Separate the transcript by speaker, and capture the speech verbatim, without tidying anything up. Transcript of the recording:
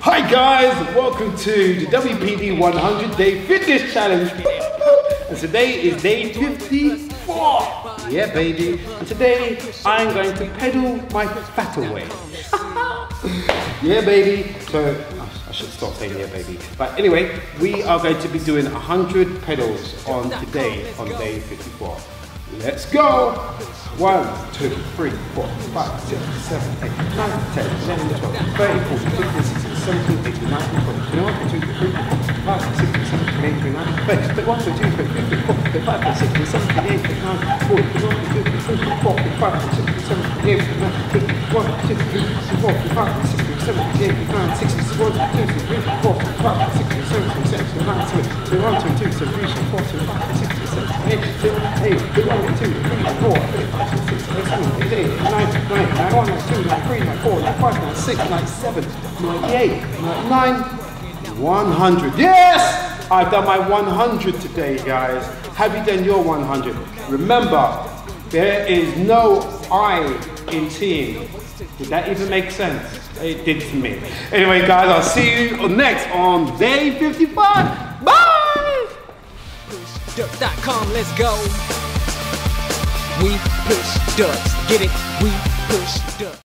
Speaker 1: Hi guys, welcome to the W P D one hundred day fitness challenge. And today is day fifty-four. Yeah baby. And today I'm going to pedal my fat away. Yeah baby. So I should stop saying yeah baby. But anyway, we are going to be doing one hundred pedals on today on day fifty-four. Let's go! one, two, three, four, five, six, seven, eight, nine, ten, eleven, twelve, thirteen, fourteen, fifteen, sixteen, seventeen, eighteen, nineteen, twenty, twenty-one, twenty-two, twenty-three, twenty-five, sixteen, seventeen, eighteen, twenty-nine, thirty, thirty-one, thirty-two, thirty-three, thirty-four, thirty-five, thirty-six, thirty-seven, thirty-eight, thirty-nine, forty, forty-one, forty-two, forty-three, forty-four, forty-five, forty-six, forty-seven, forty-eight, forty-nine, fifty, fifty-one, fifty-two, fifty-three, fifty-four, fifty-five, fifty-six, fifty-seven, fifty-eight, fifty-nine, sixty, seventy, twenty-one, twenty-two, twenty-three, twenty-four, twenty-five, twenty-six, twenty-seven, twenty-eight, twenty-nine, thirty, thirty-one, thirty-two, thirty-three, thirty-four, thirty-five, thirty-six, thirty-seven, thirty-eight, thirty-nine, ninety-one, ninety-two, ninety-three, ninety-four, ninety-five, ninety-six, ninety-seven, ninety-eight, ninety-nine, one hundred. Yes! I've done my one hundred today, guys. Have you done your one hundred? Remember, there is no I in team. Did that even make sense? It did to me. Anyway, guys, I'll see you next on day fifty-five. Bye!
Speaker 2: push duck dot com, let's go. We push ducks, get it? We push ducks.